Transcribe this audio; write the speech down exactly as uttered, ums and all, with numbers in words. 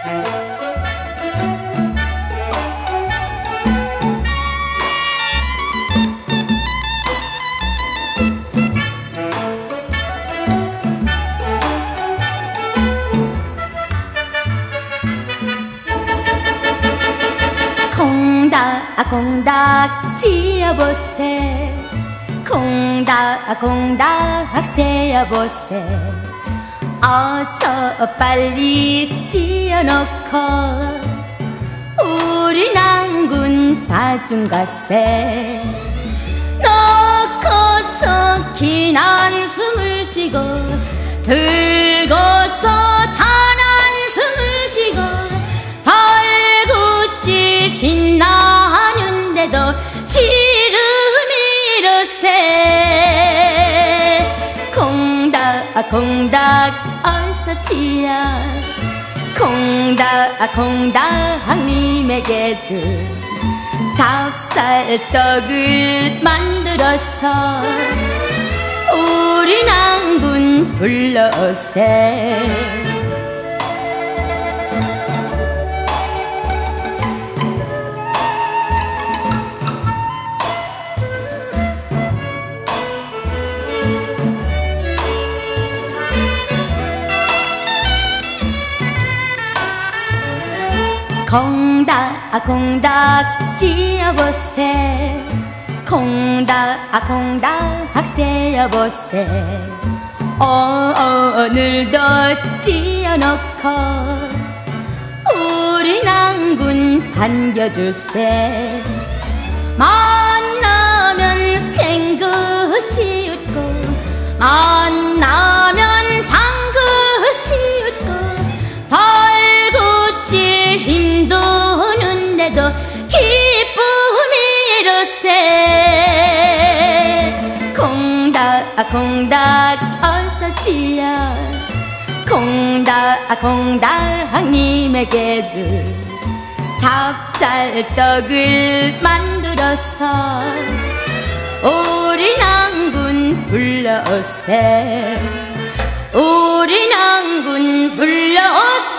콩닥콩닥 지어보세. 콩닥콩닥 세어보세. 어서 빨리 지어놓고 우리 낭군 다중가세. 놓고서 긴 한숨을 쉬고 들고서 찬 한숨을 쉬고 살구치 신나는데도 시름이로세. 콩닥콩닥 어서 지어. 콩닥콩닥 님에게 줄 찹쌀떡을 만들어서 우리 낭군 불러오세. 콩닥콩닥 지어보세. 콩닥콩닥 세어보세. 오늘도 지어놓고 우리 낭군 반겨주세. 만나면 생긋이 웃고 만나면 방긋이 웃고 살구치 힘드는데도 기쁨이로세. 콩닥콩닥 어서 지어. 콩닥콩닥 님에게 줄 찹쌀떡을 만들어서 우리 낭군 불러오세. 우리 낭군 불러오세.